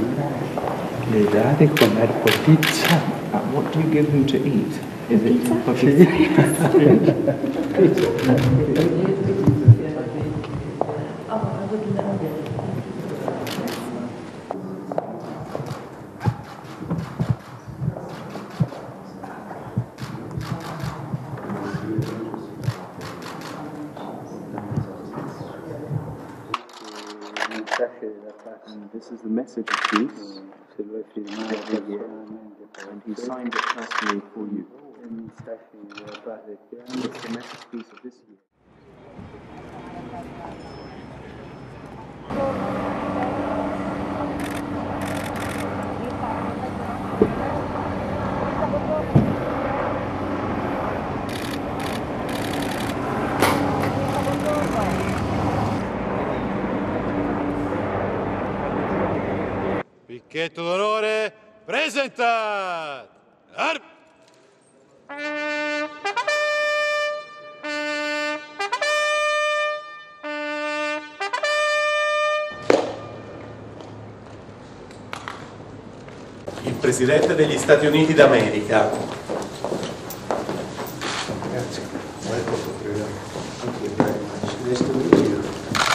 Le date comer pizza. What do you give him to eat? Is it This is the message of peace, and he signed it personally for you. It's the message of peace of this year. Picchetto d'onore, presenta! Il Presidente degli Stati Uniti d'America. Grazie. Thank you very much. Nice to meet you.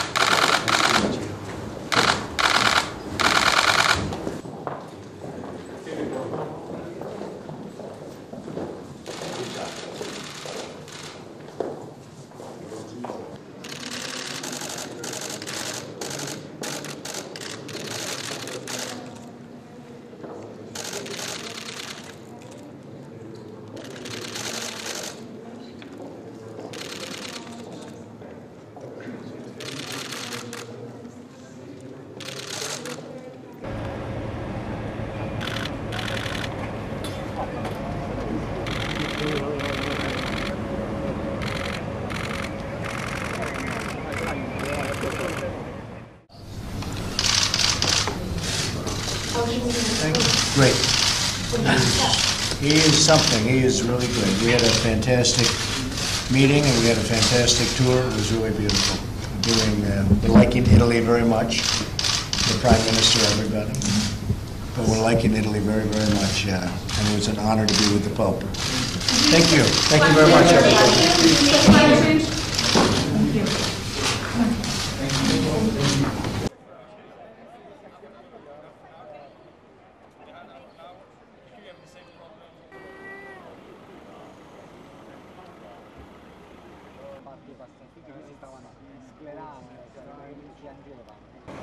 Great. He is something. He is really good. We had a fantastic meeting and we had a fantastic tour. It was really beautiful. We're liking Italy very much. The Prime Minister, everybody. But we're liking Italy very, very much. And it was an honor to be with the Pope. Thank you. Thank you very much, everybody. Thank you. Si stavano sclerando, piangevano.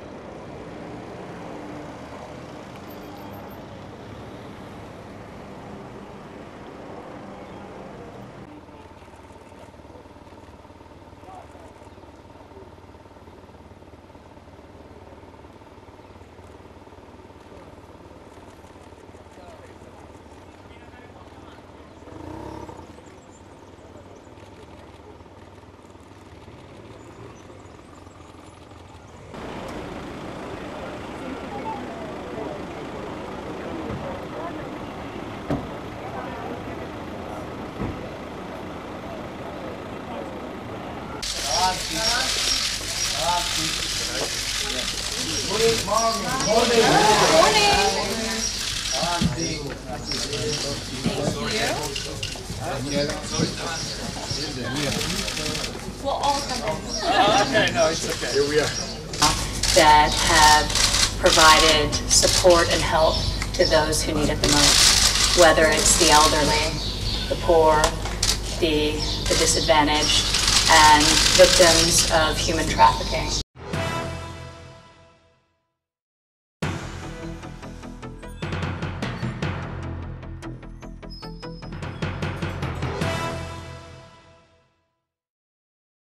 Good morning. We'll all come in. Okay, no, it's okay. Here we are. That have provided support and help to those who need it the most, whether it's the elderly, the poor, the disadvantaged, and victims of human trafficking.